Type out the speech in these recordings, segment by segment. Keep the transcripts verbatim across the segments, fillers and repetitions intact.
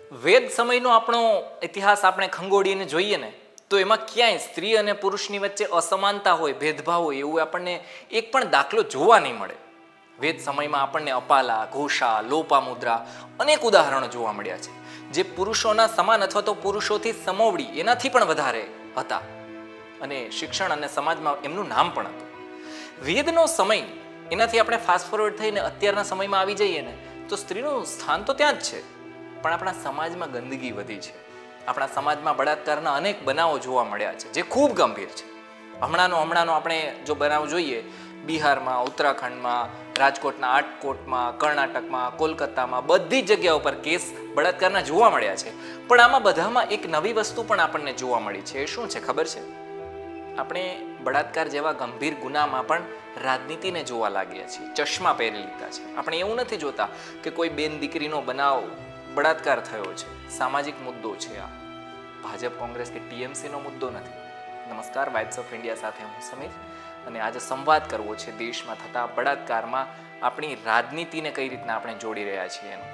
વેદ સમયનો આપણો ઇતિહાસ આપણે ખંગોળીને જોઈએ ને તો એમાં ક્યાંય સ્ત્રી અને પુરુષની વચ્ચે અસમાનતા હોય, ભેદભાવ હોય એવું આપણને એક પણ દાખલો જોવા નહીં મળે. વેદ સમયમાં આપણને અપાલા, ઘોષા, લોપામુદ્રા અનેક ઉદાહરણો જોવા મળ્યા છે જે પુરુષોના સમાન અથવા તો પુરુષોથી સમોવડી એનાથી પણ વધારે હતા અને શિક્ષણ અને સમાજમાં એમનું નામ પણ હતું. વેદનો સમય એનાથી આપણે ફાસ્ટ ફોરવર્ડ થઈને અત્યારના સમયમાં આવી જઈએ ને તો સ્ત્રીનું સ્થાન તો ત્યાં જ છે, પણ આપણા સમાજમાં ગંદકી વધી છે. આપણા સમાજમાં બળાત્કારના અનેક બનાવો જોવા મળ્યા છે જે ખૂબ ગંભીર છે. હમણાંનો હમણાંનો આપણે જો બનાવ જોઈએ, બિહારમાં, ઉત્તરાખંડમાં, રાજકોટના આટકોટમાં, કર્ણાટકમાં, કોલકાતામાં બધી જ જગ્યાઓ પર કેસ બળાત્કારના જોવા મળ્યા છે. પણ આમાં બધામાં એક નવી વસ્તુ પણ આપણને જોવા મળી છે. એ શું છે ખબર છે? આપણે બળાત્કાર જેવા ગંભીર ગુનામાં પણ રાજનીતિને જોવા લાગ્યા છીએ, ચશ્મા પહેરી લીધા છે. આપણે એવું નથી જોતા કે કોઈ બેન દીકરીનો બનાવ બળાત્કાર થયો છે, સામાજિક મુદ્દો છે. આ ભાજપ, કોંગ્રેસ કે ટીએમસીનો મુદ્દો નથી. નમસ્કાર, વાઇબ્સ ઓફ ઇન્ડિયા સાથે હું સમીર અને આજે સંવાદ કરવો છે દેશમાં થતા બળાત્કારમાં આપણી રાજનીતિને કઈ રીતના આપણે જોડી રહ્યા છીએ એનો.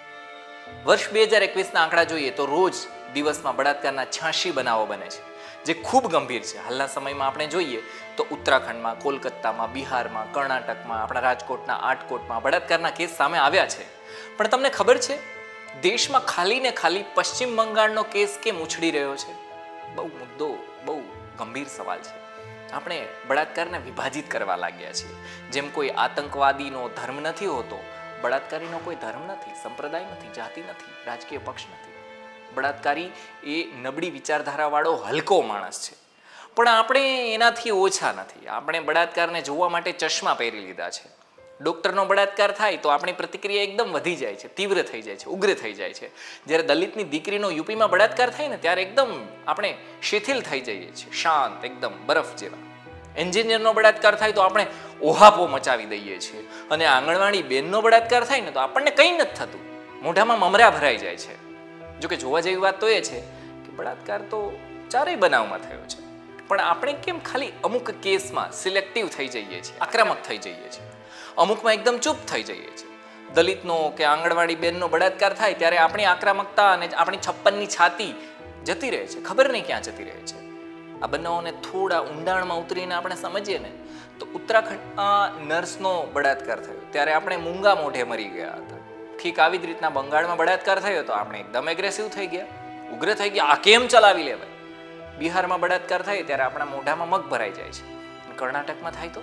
વર્ષ બે હજાર એકવીસના આંકડા જોઈએ તો રોજ દિવસમાં બળાત્કારના છ્યાસી બનાવો બને છે જે ખૂબ ગંભીર છે. હાલના સમયમાં આપણે જોઈએ તો ઉત્તરાખંડમાં, કોલકાતામાં, બિહારમાં, કર્ણાટકમાં, આપણા રાજકોટના આટકોટમાં બળાત્કારના કેસ સામે આવ્યા છે. પણ તમને ખબર છે દેશમાં ખાલી ને ખાલી પશ્ચિમ બંગાળનો કેસ કેમ ઉછળી રહ્યો છે? બહુ મુદ્દો, બહુ ગંભીર સવાલ છે. આપણે બળાત્કારને વિભાજિત કરવા લાગ્યા છીએ. જેમ કોઈ આતંકવાદીનો ધર્મ નથી હોતો, બળાત્કારીનો કોઈ ધર્મ નથી, સંપ્રદાય નથી, જાતિ નથી, રાજકીય પક્ષ નથી. બળાત્કારી એ નબળી વિચારધારાવાળો હલકો માણસ છે. પણ આપણે એનાથી ઓછા નથી. આપણે બળાત્કારને જોવા માટે ચશ્મા પહેરી લીધા છે. ડોક્ટરનો બળાત્કાર થાય તો આપણી પ્રતિક્રિયા એકદમ વધી જાય છે, તીવ્ર થઈ જાય છે, ઉગ્ર થઈ જાય છે. જ્યારે દલિતની દીકરીનો યુપીમાં બળાત્કાર થાય ને ત્યારે એકદમ આપણે શિથિલ થઈ જઈએ છીએ, શાંત, એકદમ બરફ જેવા. એન્જિનિયરનો બળાત્કાર થાય તો આપણે ઓહાપો મચાવી દઈએ છીએ અને આંગણવાડી બેનનો બળાત્કાર થાય ને તો આપણને કંઈ નથી થતું, મોઢામાં મમરા ભરાઈ જાય છે. જોકે જોવા જેવી વાત તો એ છે કે બળાત્કાર તો ચારેય બનાવમાં થયો છે, પણ આપણે કેમ ખાલી અમુક કેસમાં સિલેક્ટિવ થઈ જઈએ છીએ, આક્રમક થઈ જઈએ છીએ, અમુકમાં એકદમ ચૂપ થઈ જઈએ છીએ. દલિતનો કે આંગણવાડી બેનનો બળાત્કાર થાય ત્યારે આપણી આક્રમકતા અને આપણી છપ્પનની છાતી જતી રહે છે, ખબર નહીં ક્યાં જતી રહે છે. આ બનાવોને થોડા ઊંડાણમાં ઉતરીને આપણે સમજીએ ને તો ઉત્તરાખંડમાં નર્સનો બળાત્કાર થયો ત્યારે આપણે મૂંગા મોઢે મરી ગયા હતા. ઠીક આવી જ રીતના બંગાળમાં બળાત્કાર થયો તો આપણે એકદમ એગ્રેસિવ થઈ ગયા, ઉગ્ર થઈ ગયા, આ કેમ ચલાવી લેવાય. બિહારમાં બળાત્કાર થાય ત્યારે આપણા મોઢામાં મગ ભરાઈ જાય છે. કર્ણાટકમાં થાય તો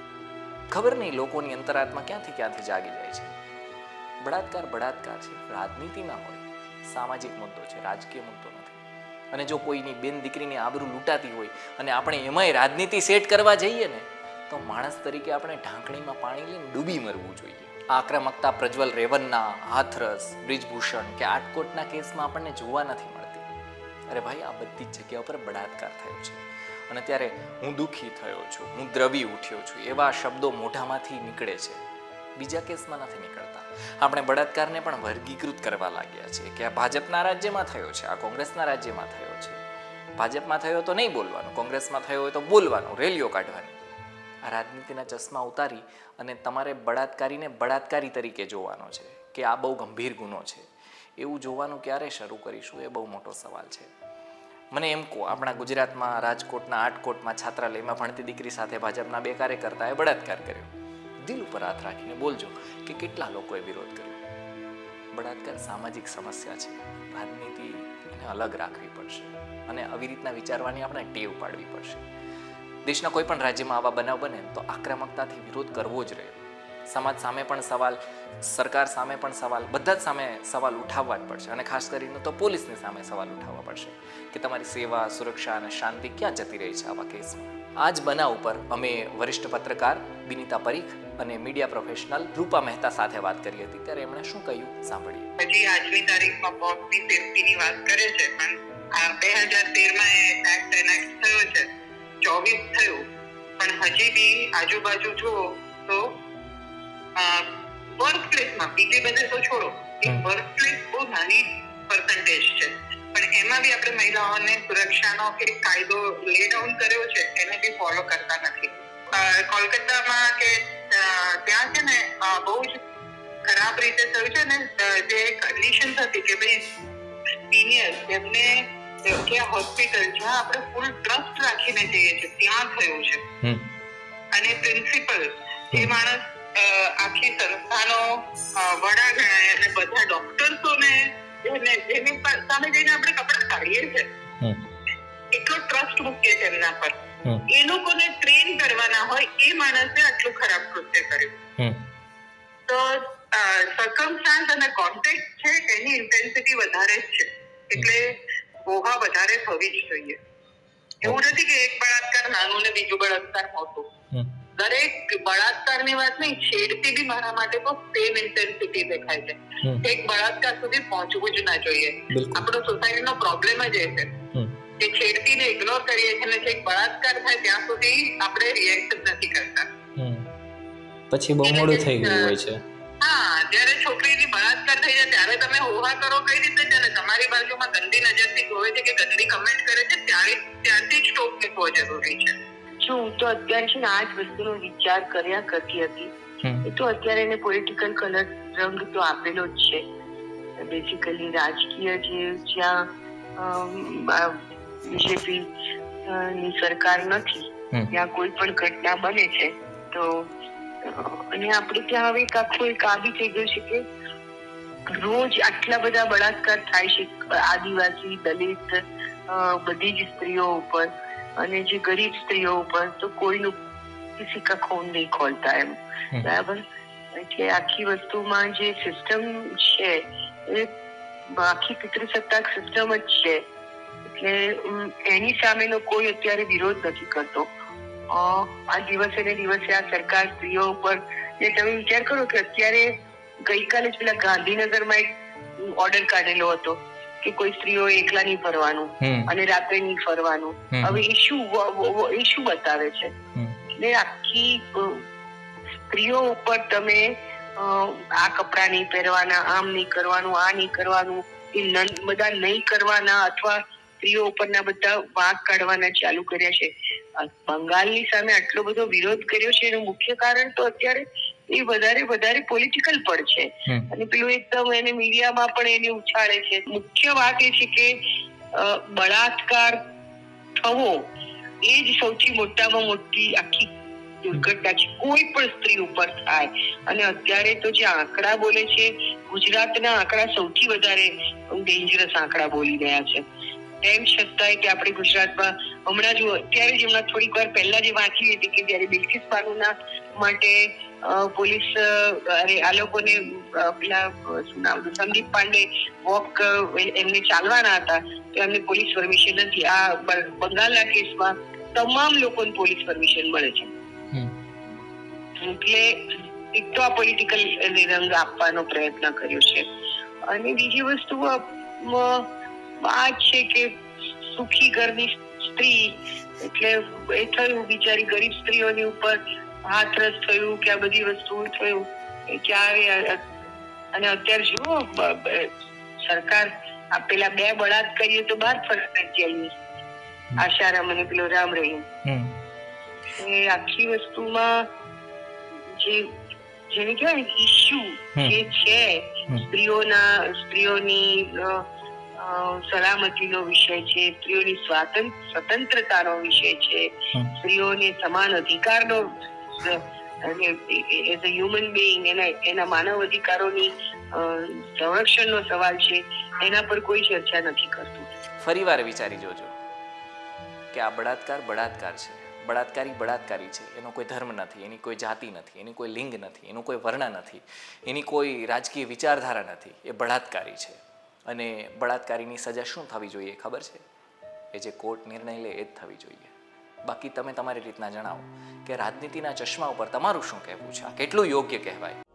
ખબર નહીં લોકોની અંતરાત્મા ક્યાંથી ક્યાંથી જાગી જાય છે. બળાત્કાર બળાત્કાર છે, રાજનીતિમાં હોય, સામાજિક મુદ્દો છે, રાજકીય મુદ્દો નથી. અને જો કોઈની બેન દીકરીની આબરૂ લૂંટાતી હોય અને આપણે એમાંય રાજનીતિ સેટ કરવા જઈએ ને તો માણસ તરીકે આપણે ઢાંકણીમાં પાણી લઈને ડૂબી મરવું જોઈએ. આક્રમકતા પ્રજ્વલ રેવન્ના, હાથરસ, બ્રિજભૂષણ કે આટકોટના કેસમાં આપણને જોવા નથી મળતી. અરે ભાઈ, આ બધી જ જગ્યા ઉપર બળાત્કાર થયો છે અને ત્યારે હું દુઃખી થયો છું, હું દ્રવી ઉઠ્યો છું એવા શબ્દો મોઢામાંથી નીકળે છે, બીજા કેસમાં નથી નીકળતા. આપણે બળાત્કારને પણ વર્ગીકૃત કરવા લાગ્યા છે કે આ ભાજપના રાજ્યમાં થયો છે, આ કોંગ્રેસના રાજ્યમાં થયો છે. ભાજપમાં થયો તો નહીં બોલવાનું, કોંગ્રેસમાં થયો હોય તો બોલવાનું, રેલીઓ કાઢવાની. આ રાજનીતિના ચશ્મા ઉતારી અને તમારે બળાત્કારીને બળાત્કારી તરીકે જોવાનો છે કે આ બહુ ગંભીર ગુનો છે એવું જોવાનું ક્યારે શરૂ કરીશું એ બહુ મોટો સવાલ છે. મને એમ કહો, આપણા ગુજરાતમાં રાજકોટના આટકોટમાં છાત્રાલયમાં ભણતી દીકરી સાથે ભાજપના બે કાર્યકર્તાએ બળાત્કાર કર્યો. દિલ ઉપર હાથ રાખીને બોલજો કે કેટલા લોકોએ વિરોધ કર્યો. બળાત્કાર સામાજિક સમસ્યા છે, રાજનીતિ એને અલગ રાખવી પડશે અને આવી રીતના વિચારવાની આપણે ટેવ પાડવી પડશે. દેશના કોઈ પણ રાજ્યમાં આવા બનાવ બને તો આક્રમકતાથી વિરોધ કરવો જ રહે. સમાજ સામે પણ સવાલ, સરકાર સામે પણ સવાલ, બધા જ સામે સવાલ ઉઠાવવા જ પડશે અને ખાસ કરીને તો પોલીસની સામે સવાલ ઉઠાવવા પડશે કે તમારી સેવા, સુરક્ષા અને શાંતિ ક્યાં જતી રહી છે આવા કેસમાં. આ જ બનાવ ઉપર અમે વરિષ્ઠ પત્રકાર બિનિતા પરીખ અને મીડિયા પ્રોફેશનલ રૂપા મહેતા સાથે વાત કરી હતી ત્યારે એમણે શું કહ્યું સાંભળીએ. હજી આજની તારીખમાં બોક્સની સેફટીની વાત કરે છે, પણ આ બે હજાર તેરમાં એ એક્ટ એનેક્ટ થયો છે, ચોવીસ થયું, પણ હજી બી આજુબાજુ જુઓ તો વર્ક પ્લેસમાં, બીજે બધે તો છોડો, એક વર્ક પ્લેસ બહુ નાની પર્સન્ટેજ છે, પણ એમાં બી આપણે મહિલાઓને સુરક્ષાનો કે કાયદો લે ડાઉન કર્યો છે એને બી ફોલો કરતા નથી. કોલકાતામાં કે ત્યાં છે ને બહુ જ ખરાબ રીતે થયું છે ને, જે કન્ડિશન હતી કે ભાઈ સિનિયર જેમને કે હોસ્પિટલ જ્યાં આપણે ફૂલ ટ્રસ્ટ રાખીને જઈએ છીએ ત્યાં થયું છે, અને પ્રિન્સિપલ એ માણસ આખી સંસ્થાનો વડા ગણાય અને બધા ડોક્ટર્સોને જેની સામે જઈને આપણે કપડા કાઢીએ છીએ, એટલો ટ્રસ્ટ મૂકીએ છીએ એમના પર, એ લોકોને ટ્રેન કરવાના હોય એ માણસે આટલું ખરાબ કૃત્ય કર્યું. તો સર્કમસ્ટાન્સ અને કોન્ટેક્ટ છે એની ઇન્ટેન્સિટી વધારે જ છે, એટલે ઓહા વધારે થવી જ જોઈએ. એવું નથી કે એક બળાત્કાર નાનું ને બીજું બળાત્કાર મોટું. દરેક બળાત્કારની વાત નહીં, છેડતી બી મારા માટે તો સેમ ઇન્ટેન્સિટી દેખાય છે. એક બળાત્કાર સુધી પહોંચવું જ ના જોઈએ. આપણો સોસાયટીનો પ્રોબ્લેમ જ એ છે કે છેડતીને ઇગ્નોર કરીએ છીએ અને એક બળાત્કાર થાય ત્યાં સુધી આપણે રિએક્ટ નથી કરતા. પછી બહુ મોડું થઈ ગયું હોય છે. હા, જયારે છોકરીની બળાત્કાર થઈ જાય ત્યારે તમે હોહા કરો કઈ રીતે છે, ને તમારી બાજુમાં ગંદી નજરથી જોવે છે કે ગંદી કમેન્ટ કરે છે, ત્યારે ત્યારથી જ સ્ટોપ મૂકવો જરૂરી છે. જો હું તો અત્યારે છે ને આ જ વસ્તુનો વિચાર કર્યા કરતી હતી. એ તો અત્યારે એને પોલિટિકલ કલર રંગ તો આપેલો જ છે. બેઝિકલી રાજકીય જે જ્યાં બીજેપી ની સરકાર નથી ત્યાં કોઈ પણ ઘટના બને છે તો, અને આપણે ત્યાં હવે એક આખો એક આ બી થઈ ગયું છે કે રોજ આટલા બધા બળાત્કાર થાય છે આદિવાસી, દલિત, બધી જ સ્ત્રીઓ ઉપર, અને જે ગરીબ સ્ત્રીઓ ઉપર તો કોઈનું કિસી કા ખૂન નહીં ખોલતા એમ, બરાબર. એટલે આખી વસ્તુમાં જે સિસ્ટમ છે એ આખી પિતૃસત્તાક સિસ્ટમ જ છે, એટલે એની સામેનો કોઈ અત્યારે વિરોધ નથી કરતો. આ દિવસે ને દિવસે આ સરકાર સ્ત્રીઓ ઉપર, જે તમે વિચાર કરો કે અત્યારે ગઈકાલે જ પેલા ગાંધીનગરમાં એક ઓર્ડર કાઢેલો હતો કે કોઈ સ્ત્રીઓ એકલા નહીં ફરવાનું અને રાત્રે નહીં ફરવાનું. હવે એ શું એ શું બતાવે છે? એટલે આખી સ્ત્રીઓ ઉપર તમે આ કપડા નહીં પહેરવાના, આમ નહીં કરવાનું, આ નહીં કરવાનું, એ બધા નહીં કરવાના, અથવા સ્ત્રીઓ ઉપરના બધા વાંક કાઢવાના ચાલુ કર્યા છે. બંગાળની સામે આટલો બધો વિરોધ કર્યો છે એનું મુખ્ય કારણ તો અત્યારે એ વધારે વધારે પોલિટિકલ પણ છે, અને પેલું એકદમ એને મીડિયામાં પણ એને ઉછાળે છે. મુખ્ય વાત એ છે કે બળાત્કાર થવો એ જ સૌથી મોટામાં મોટી આખી દુર્ઘટના છે, કોઈ પણ સ્ત્રી ઉપર થાય. અને અત્યારે તો જે આંકડા બોલે છે, ગુજરાતના આંકડા સૌથી વધારે ડેન્જરસ આંકડા બોલી રહ્યા છે. તેમ છતાંય કે આપણે ગુજરાતમાં હમણાં જો અત્યારે જ હમણાં થોડીક વાર પહેલા જે વાંચી હતી કે જયારે બિલ્કિસ બાનુના માટે પોલીસ અરે આ લોકોને પેલા શું નામ સંદીપ પાંડે વોક એમને ચાલવાના હતા તો એમને પોલીસ પરમિશન નથી. આ બંગાળના કેસમાં તમામ લોકોને પોલીસ પરમિશન મળે છે. એટલે એક તો આ પોલિટિકલ રંગ આપવાનો પ્રયત્ન કર્યો છે, અને બીજી વસ્તુ આ છે કે સુખી ઘરની સ્ત્રી, એટલે એ થયું બિચારી ગરીબ સ્ત્રીઓની ઉપર હાથરસ થયું કે આ બધી વસ્તુ થયું એ ક્યારે. અને અત્યારે જુઓ સરકાર પેલા બે બળાત્કાર કરીએ તો બાર ફરજિયાત આશારામ અને પેલો રામ રહીમ, એ આખી વસ્તુમાં જે જેને કહેવાય ઇસ્યુ જે છે સ્ત્રીઓના સ્ત્રીઓની સલામતીનો વિષય છે, સ્ત્રીઓની સ્વાતંત્ર્ય સ્વતંત્રતાનો વિષય છે, સ્ત્રીઓને સમાન અધિકારનો એઝ અ હ્યુમન બીઈંગ એના એના માનવ અધિકારોની સંરક્ષણનો સવાલ છે, એના પર કોઈ ચર્ચા નથી કરતું. ફરી વાર વિચારી જોજો કે આ બળાત્કાર બળાત્કાર છે, બળાત્કારી બળાત્કારી છે. એનો કોઈ ધર્મ નથી, એની કોઈ જાતિ નથી, એની કોઈ લિંગ નથી, એનું કોઈ વર્ણ નથી, એની કોઈ રાજકીય વિચારધારા નથી. એ બળાત્કારી છે, અને બળાત્કારીની સજા શું થવી જોઈએ ખબર છે? એ જે કોર્ટ નિર્ણય લે એ જ થવી જોઈએ. બાકી તમે તમારી રીતના જણાવો કે રાજનીતિના ચશ્મા ઉપર તમારું શું કહેવું છે, આ કેટલું યોગ્ય કહેવાય?